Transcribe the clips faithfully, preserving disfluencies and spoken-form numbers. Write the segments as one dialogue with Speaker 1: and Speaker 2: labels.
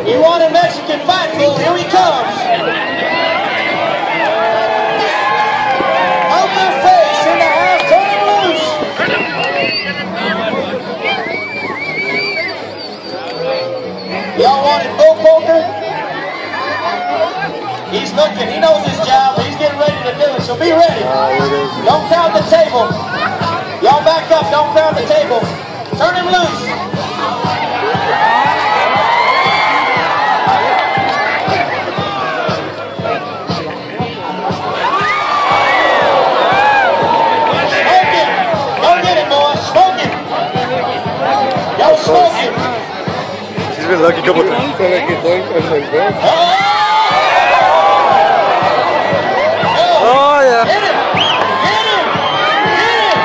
Speaker 1: You want a Mexican fight, fool? Here he comes. Open face in the house. Turn him loose. Y'all wanted bull poker? He's looking. He knows his job. He's getting ready to do it. So be ready. Don't crowd the table. Y'all back up. Don't crowd the table. Turn him loose.
Speaker 2: She's been lucky a couple times.
Speaker 1: Oh!
Speaker 2: Oh, yeah.
Speaker 1: Hit him! Hit him! Hit him!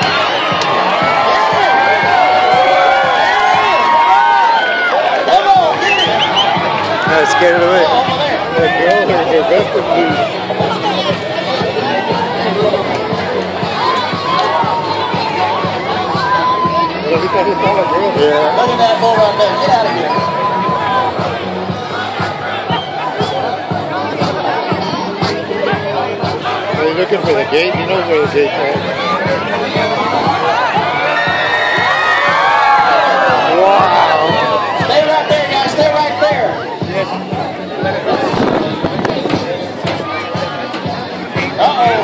Speaker 1: Come on, get him!
Speaker 2: Yeah, scared it away.
Speaker 1: Oh, over there.
Speaker 3: That girl, her, her vest is blue.
Speaker 2: Yeah.
Speaker 1: Look at that bull right there. Get out of here.
Speaker 3: Are you looking for the gate? You know where the gate's at.
Speaker 2: Wow.
Speaker 1: Stay right there, guys. Stay right there. Uh-oh.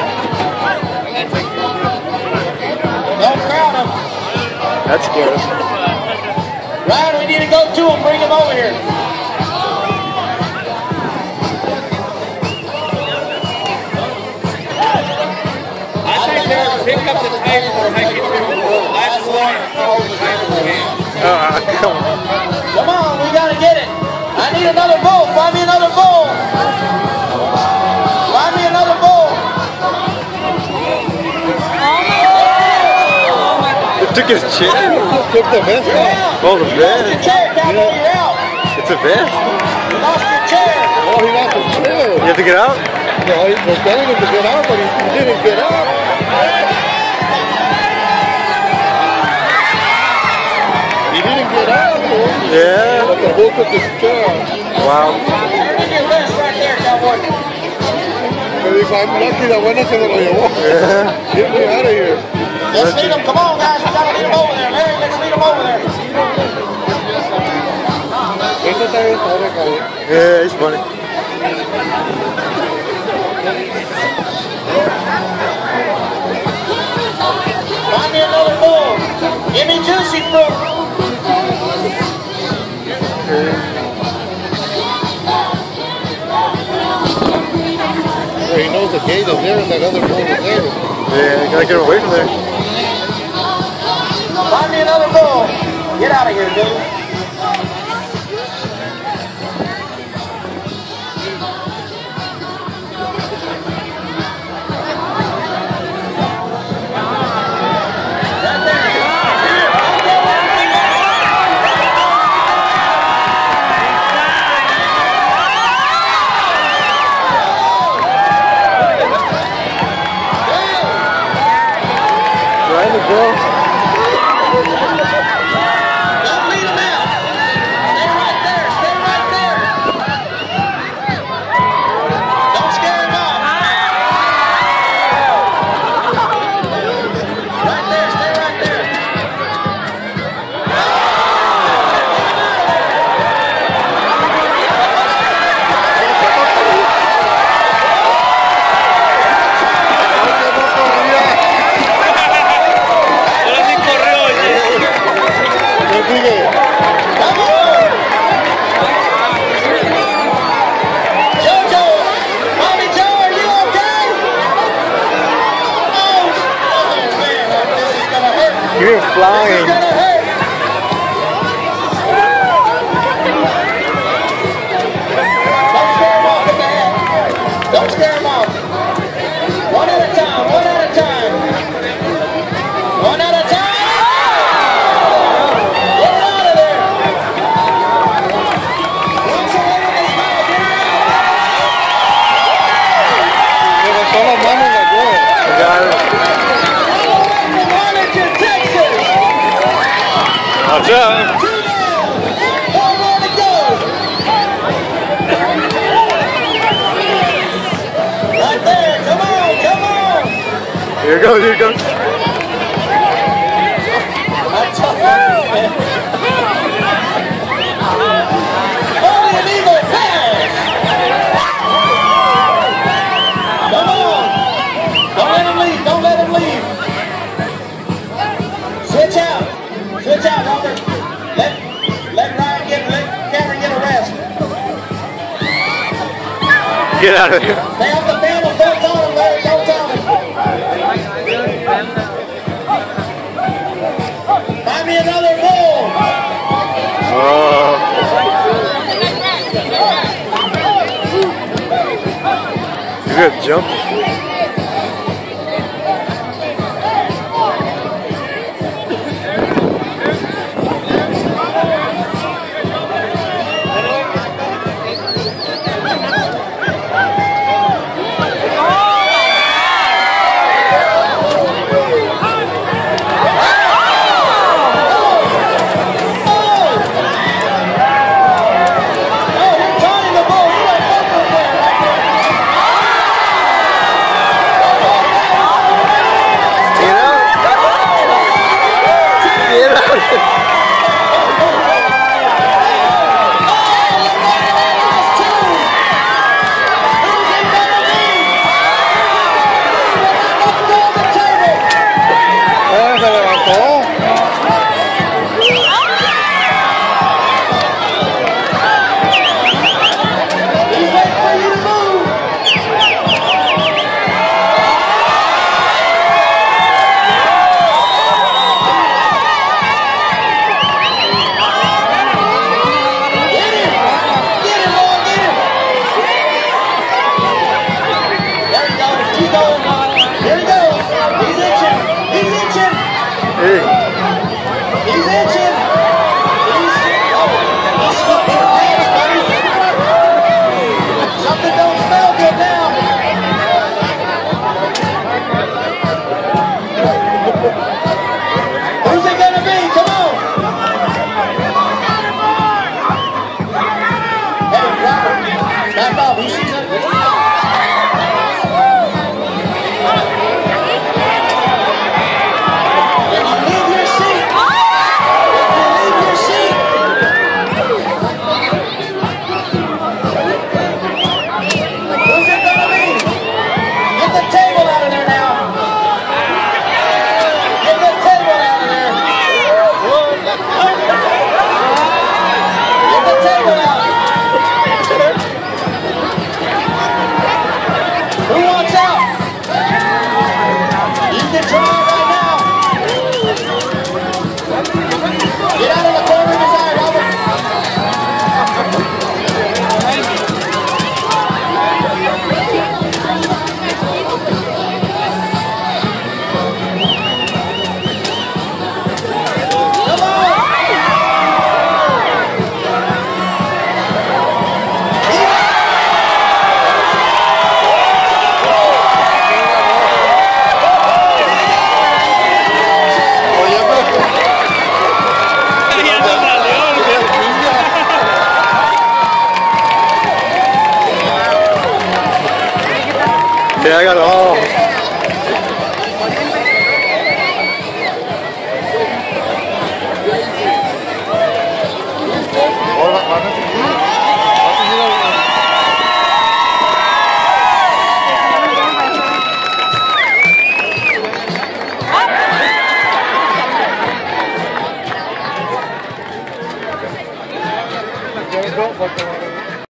Speaker 1: Don't crowd him.
Speaker 2: That's scary.
Speaker 1: Ryan, we need to go to him. Bring him over here.
Speaker 4: I think they'll pick up the table or make it through the last one and throw the table in.
Speaker 2: Uh, come on.
Speaker 1: Come on, we got to get it. I need another bull. Find me another bull. Find me another bull.
Speaker 2: It took his chair.
Speaker 3: Took the vest off.
Speaker 2: Oh, the
Speaker 1: You lost your
Speaker 2: vest.
Speaker 1: chair, cowboy. You're out.
Speaker 2: It's a vest.
Speaker 1: You lost your chair.
Speaker 3: Oh, he lost his chair.
Speaker 2: You have to get out?
Speaker 3: No, he was telling him to get out, but he, he didn't get out. He didn't get out, man.
Speaker 2: Yeah.
Speaker 3: But the bull took his chair.
Speaker 2: Wow.
Speaker 1: Turn in your vest right there, cowboy.
Speaker 3: Me dijo, I'm lucky la buena se me lo llevó.
Speaker 2: Yeah.
Speaker 3: Get me out of here.
Speaker 1: Let's lead him. Come on, guys. We got to lead him over there. Larry, let's lead him over there.
Speaker 3: Eso está bien padre, cabrón.
Speaker 2: Yeah, it's funny.
Speaker 1: Find me another bull. Give me Juicy Fruit.
Speaker 3: Well, he knows the gate is there and that other bull is there.
Speaker 2: Yeah, you gotta get away from there.
Speaker 1: Find me another bull. Get out of here, dude.
Speaker 2: Right, girl.
Speaker 1: Don't lead him out. Stay right there. Stay right there. Don't scare him off. Right there. Stay right there. Come on. Jojo. Mommy Joe, are you okay? Oh, oh man. This is going to hurt.
Speaker 2: You're
Speaker 1: This is
Speaker 2: flying.
Speaker 1: going to hurt. Don't scare him off with the head. Don't scare him off. One at a time. One at a time. One at a time. Get it out of there. Once a little bit small. Get it out.
Speaker 3: Levantó la mano la girl.
Speaker 2: I got it.
Speaker 1: All the way from Arlington, Texas.
Speaker 2: Watch out.
Speaker 1: Two down. One more to go.
Speaker 2: Here it goes, here it goes.
Speaker 1: Only an eagle pass. Come on. Don't let him leave. Don't let him leave. Switch out. Switch out, Robert. Let let Ryan get let Cameron get a rest.
Speaker 2: Get out of here.
Speaker 1: Stay off the field and don't tell him, Larry. Don't tell him. Find me another bull.
Speaker 2: Oh. He's gonna jump. Yeah, I got it all.
Speaker 3: Go, go, go.